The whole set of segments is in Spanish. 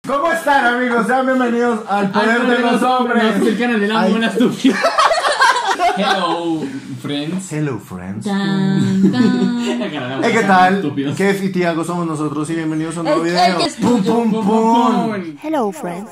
¿Cómo están, amigos? Sean bienvenidos al Poder de los Hombres. El canal de la mona estúpida. Hello, friends. Hello, friends. ¿Qué ¿Qué tal? Kev y Tiago somos nosotros y bienvenidos a un nuevo video. ¡Pum, pum, pum! Hello, friends.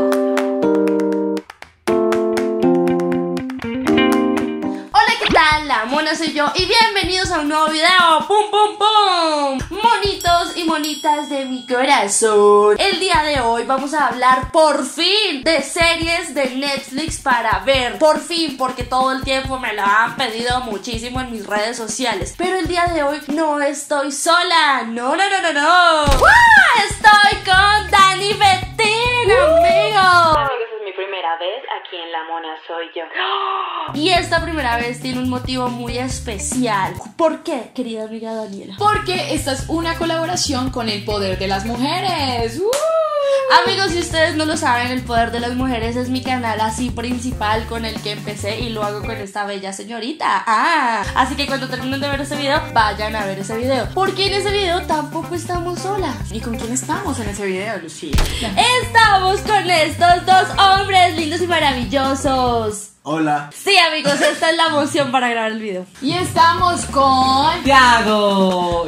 La mona soy yo y bienvenidos a un nuevo video. ¡Pum, pum, pum! Monitos y monitas de mi corazón, el día de hoy vamos a hablar por fin de series de Netflix para ver. Por fin, porque todo el tiempo me lo han pedido muchísimo en mis redes sociales. Pero el día de hoy no estoy sola. No. Estoy con Dani Bettín, amigos. Primera vez aquí en La Mona Soy Yo. Y esta primera vez tiene un motivo muy especial. ¿Por qué, querida amiga Daniela? Porque esta es una colaboración con El Poder de las Mujeres. Amigos, si ustedes no lo saben, El Poder de las Mujeres es mi canal así principal con el que empecé y lo hago con esta bella señorita. Así que cuando terminen de ver ese video, vayan a ver ese video, porque en ese video tampoco estamos solas. ¿Y con quién estamos en ese video, Lucía? Estamos con estos dos hombres lindos y maravillosos. Hola. Sí, amigos, esta es la emoción para grabar el video. Y estamos con Tiago.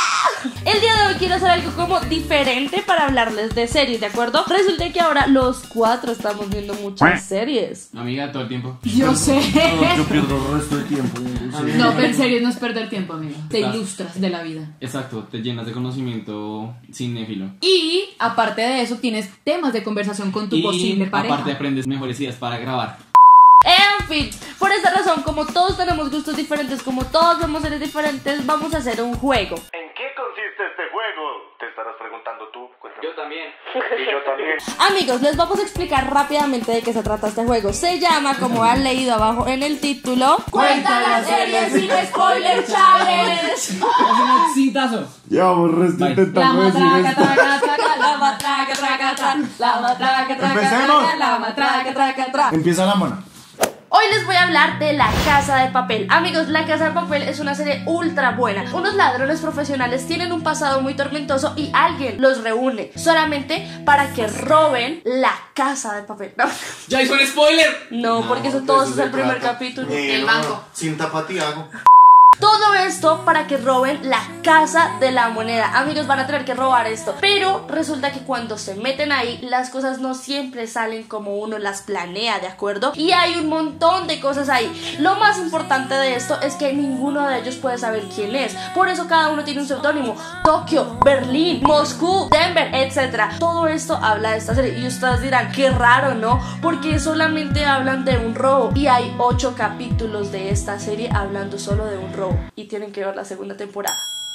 El día de hoy quiero hacer algo como diferente para hablarles de series, ¿de acuerdo? Resulta que ahora los cuatro estamos viendo muchas series. Amiga, todo el tiempo. Yo sé. Yo pierdo el resto del tiempo. No, pero en serio no es perder tiempo, amigo. Te ilustras de la vida. Exacto, te llenas de conocimiento cinéfilo. Y aparte de eso, tienes temas de conversación con tu posible pareja. Aparte aprendes mejores ideas para grabar. En fin, por esta razón, como todos tenemos gustos diferentes, como todos vemos series diferentes, vamos a hacer un juego. ¿En qué consiste este juego? Te estarás preguntando tú. Cuéntame. Yo también. Y yo también. Amigos, les vamos a explicar rápidamente de qué se trata este juego. Se llama, como han leído abajo en el título, ¡Cuenta las series sin spoiler challenge! Es un exitazo. Llevamos resto Bye. intentando decir esto. la matraca, traca, tra, la matraca, traca, Empecemos. traca, la matraca, traca, tra. Empieza la mona. hoy les voy a hablar de La Casa de Papel. Amigos, La Casa de Papel es una serie ultra buena. Unos ladrones profesionales tienen un pasado muy tormentoso y alguien los reúne solamente para que roben la Casa de Papel. No, ¡Ya hizo un spoiler! no, porque eso todo es el primer capítulo. El banco. Sin tapatiago. Todo esto para que roben la Casa de la Moneda. Amigos, van a tener que robar esto. Pero resulta que cuando se meten ahí, las cosas no siempre salen como uno las planea, ¿de acuerdo? Y hay un montón de cosas ahí. Lo más importante de esto es que ninguno de ellos puede saber quién es. Por eso cada uno tiene un seudónimo. Tokio, Berlín, Moscú, Denver, etc. Todo esto habla de esta serie. Y ustedes dirán, qué raro, ¿no? Porque solamente hablan de un robo. Y hay 8 capítulos de esta serie hablando solo de un robo. Y tienen que ver la segunda temporada.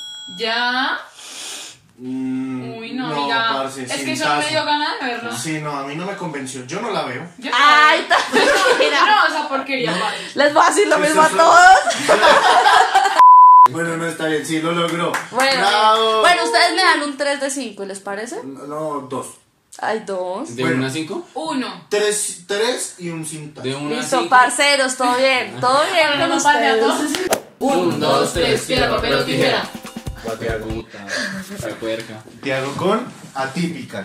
¿Ya? Uy, no, amiga. Parce, es sin que yo no me caso. dio ganas de verlo. Sí, no, a mí no me convenció. Yo no la veo. Yo ¡Ay, no, esa porquería, vale. les voy a decir lo Sí, mismo a sí, sí. todos. Bueno, no está bien, sí, lo logró. Bueno, ¡Bravo! bueno, ustedes me dan un 3 de 5, ¿les parece? No, 2. Hay 2. ¿De Bueno. 1 a 5? 1. 3 y un sin tacho. De 1 a Listo, 5. parceros, todo bien con No pase a todos. ustedes. 1, 2, 3, piedra, papel o tijera. Guateaguta, la puerca. Tiago con Atypical.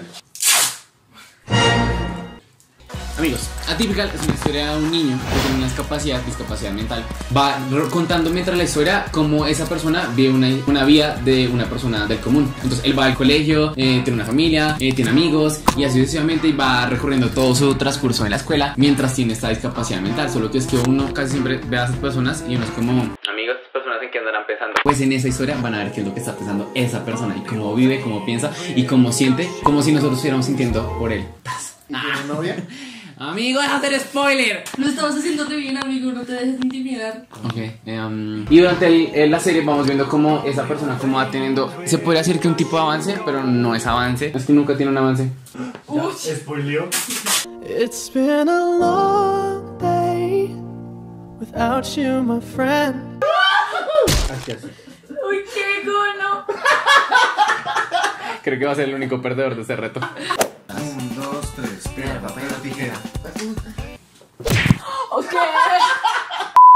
Amigos, Atypical es una historia de un niño que tiene una discapacidad mental. Va contando mientras la historia cómo esa persona vive una vida de una persona del común. Entonces él va al colegio, tiene una familia, tiene amigos y así sucesivamente, y va recorriendo todo su transcurso en la escuela mientras tiene esta discapacidad mental. Solo que es que uno casi siempre ve a esas personas y uno es como, amigos, estas personas en qué andarán pensando. Pues en esa historia van a ver qué es lo que está pensando esa persona y cómo vive, cómo piensa y cómo siente, como si nosotros estuviéramos sintiendo por él. ¿Y tiene novia? Amigo, deja de hacer spoiler. Lo estabas haciendo bien, amigo, no te dejes intimidar. Ok, y durante la serie vamos viendo cómo esa persona como va teniendo, se podría decir que un tipo de avance, pero no es avance, es que nunca tiene un avance. ¿Ya? ¿Spoileó? It's been a long day without you, my friend. Así, así. Uy, qué gono. Creo que va a ser el único perdedor de este reto. 1, 2, 3, piedra, papel o tijera. Ok.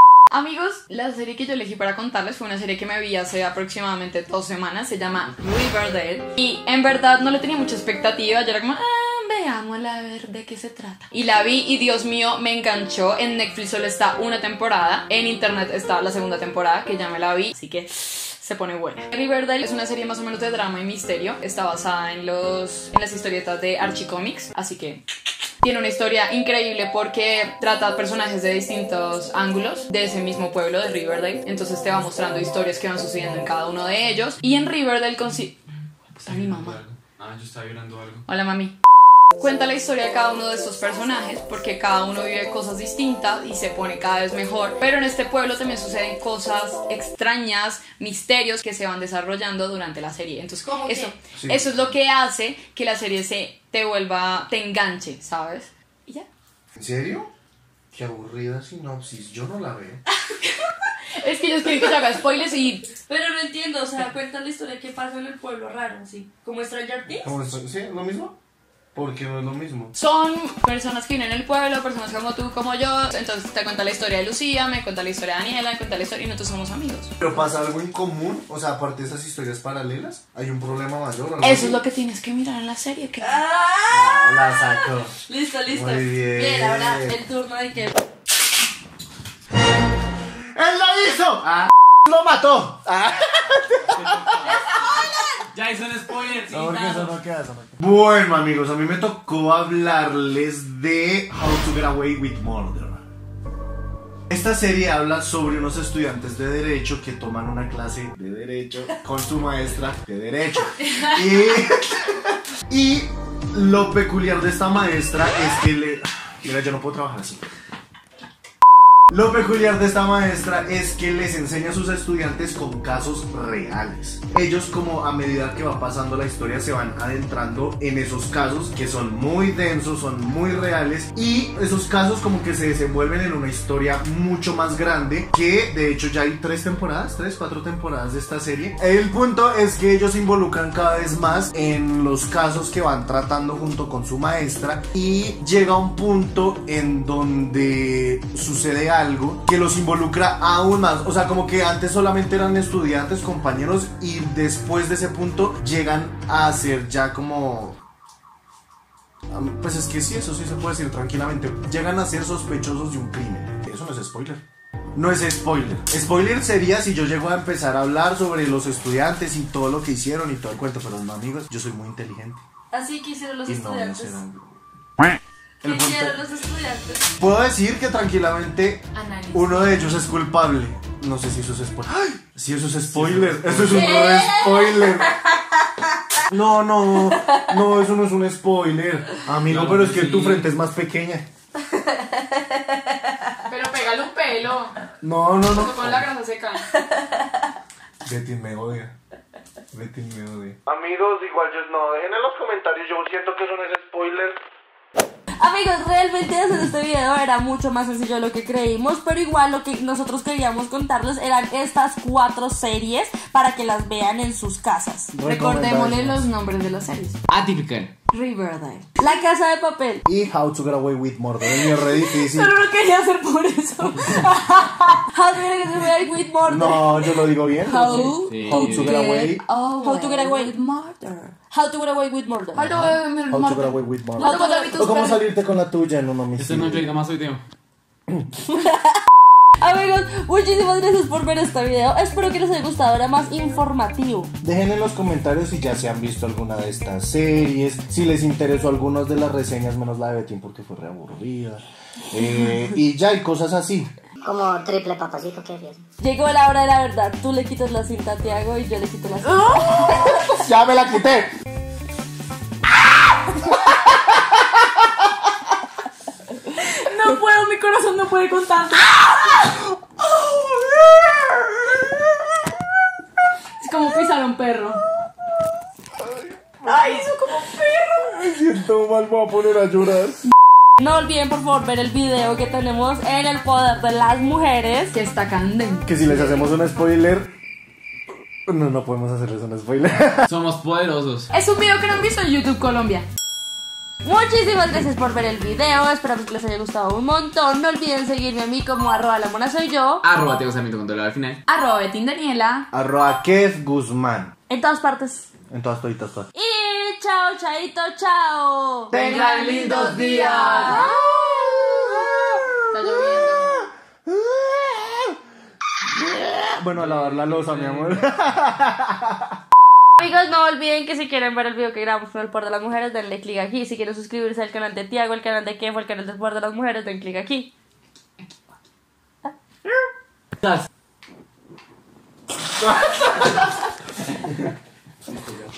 Amigos, la serie que yo elegí para contarles fue una serie que me vi hace aproximadamente 2 semanas. Se llama Riverdale. Y en verdad no le tenía mucha expectativa. Yo era como, veámosla a ver de qué se trata. Y la vi y Dios mío, me enganchó. En Netflix solo está una temporada. En internet está la segunda temporada, que ya me la vi. Así que se pone buena. Riverdale es una serie más o menos de drama y misterio. Está basada en las historietas de Archie Comics. Así que tiene una historia increíble porque trata personajes de distintos ángulos de ese mismo pueblo de Riverdale. Entonces te va mostrando historias que van sucediendo en cada uno de ellos. Y en Riverdale está mi mamá. Yo estaba llorando algo. Hola, mami. Cuenta la historia de cada uno de estos personajes porque cada uno vive cosas distintas y se pone cada vez mejor. Pero en este pueblo también suceden cosas extrañas, misterios que se van desarrollando durante la serie. Entonces eso es lo que hace que la serie te enganche, ¿sabes? Y ya. ¿En serio? Qué aburrida sinopsis, yo no la veo. Es que yo quiero que te haga spoilers y... Pero no entiendo, o sea, cuenta la historia que pasa en el pueblo raro, así. ¿Como Stranger Things? ¿Sí? ¿Lo mismo? Porque no es lo mismo. Son personas que viven en el pueblo, personas como tú, como yo. Entonces te cuenta la historia de Lucía, me cuenta la historia de Daniela, me cuenta la historia y nosotros somos amigos. ¿Pero pasa algo en común? O sea, aparte de esas historias paralelas, ¿hay un problema mayor? Eso es lo que tienes que mirar en la serie. Que... la saco. Listo. Muy bien. Bien, ahora el turno de que... ¡Él lo hizo! ¡Lo mató! Ya hizo un spoiler, sí. No, porque eso no queda. Bueno, amigos, a mí me tocó hablarles de How to Get Away with Murder. Esta serie habla sobre unos estudiantes de Derecho que toman una clase de Derecho con su maestra de Derecho. Y lo peculiar de esta maestra es que Mira, yo no puedo trabajar así. Lo peculiar de esta maestra es que les enseña a sus estudiantes con casos reales. Ellos, como a medida que va pasando la historia, se van adentrando en esos casos que son muy densos, son muy reales, y esos casos como que se desenvuelven en una historia mucho más grande, que de hecho ya hay 4 temporadas de esta serie. El punto es que ellos se involucran cada vez más en los casos que van tratando junto con su maestra, y llega un punto en donde sucede algo que los involucra aún más. O sea, como que antes solamente eran estudiantes, compañeros, y después de ese punto llegan a ser ya como... Pues es que sí, eso sí se puede decir tranquilamente. Llegan a ser sospechosos de un crimen. Eso no es spoiler. No es spoiler. Spoiler sería si yo llego a empezar a hablar sobre los estudiantes y todo lo que hicieron y todo el cuento. Pero no, amigos, yo soy muy inteligente. Así que hicieron los Y estudiantes. ¿Qué hicieron los estudiantes? Puedo decir que tranquilamente Análisis. uno de ellos es culpable. No sé si eso es spoiler. ¡Ay! Si eso es spoiler. Eso es un re spoiler. No, eso no es un spoiler. Amigo, pero es que tu frente es más pequeña. Pero pégale un pelo. No. Con la grasa seca. Betty me odia. Amigos, igual no, dejen en los comentarios. Yo siento que eso no es spoiler. Amigos, realmente hacer este video era mucho más sencillo de lo que creímos, pero igual lo que nosotros queríamos contarles eran estas 4 series para que las vean en sus casas. Recordémosle los nombres de las series. Atypical. Riverdale, La Casa de Papel Y How to Get Away with Murder. El mío es re difícil. Pero no quería hacer por eso. How to Get Away with Murder. No, yo lo digo bien. How How to Get Away. How to Get Away with Murder. How to Get Away with Murder. How to Get Away with Murder. O cómo salirte con la tuya en un homicidio. Esto no implica más hoy, tío. Amigos, muchísimas gracias por ver este video. Espero que les haya gustado, era más informativo. Dejen en los comentarios si ya se han visto alguna de estas series, si les interesó algunas de las reseñas, menos la de Betty porque fue re aburrida. Y ya hay cosas así. Como triple papacito, ¿qué es? Llegó la hora de la verdad. Tú le quitas la cinta a Tiago y yo le quito la cinta. ¡Ya me la quité! No puedo, mi corazón no puede con tanto. Es como pisar a un perro. Ay, hizo como perro. Me siento mal, voy a poner a llorar. No olviden por favor ver el video que tenemos en el poder de las mujeres. Que está candente. Que si les hacemos un spoiler... No podemos hacerles un spoiler. Somos poderosos. Es un video que no han visto en YouTube Colombia. Muchísimas gracias por ver el video, esperamos que les haya gustado un montón. No olviden seguirme a mí como @lamonasoyyo, Teo Sarmiento con doble al final. @betindaniela. Kev Guzmán. en todas partes. En todas toditas, todas. Y chao, chaito, chao. ¡Tengan lindos días! Está lloviendo. Bueno, a lavar la loza, mi amor. Amigos, no olviden que si quieren ver el video que grabamos con el Poder de las Mujeres, denle click aquí. Si quieren suscribirse al canal de Tiago, el canal de Kev, el canal del Poder de las Mujeres, den click aquí. Estás.